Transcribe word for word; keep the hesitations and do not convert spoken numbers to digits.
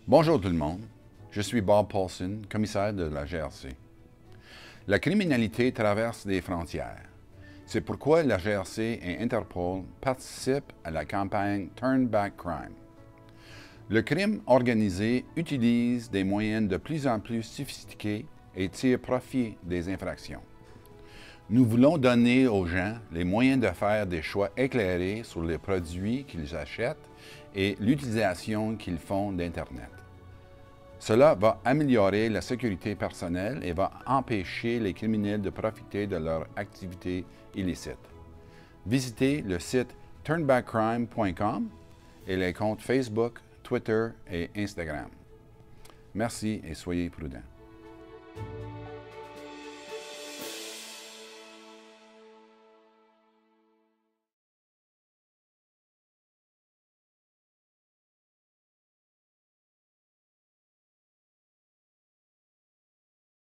Bonjour tout le monde, je suis Bob Paulson, commissaire de la G R C. La criminalité traverse des frontières. C'est pourquoi la G R C et Interpol participent à la campagne Turn Back Crime. Le crime organisé utilise des moyens de plus en plus sophistiqués et tire profit des infractions. Nous voulons donner aux gens les moyens de faire des choix éclairés sur les produits qu'ils achètent et l'utilisation qu'ils font d'Internet. Cela va améliorer la sécurité personnelle et va empêcher les criminels de profiter de leurs activités illicites. Visitez le site turn back crime point com et les comptes Facebook, Twitter et Instagram. Merci et soyez prudents.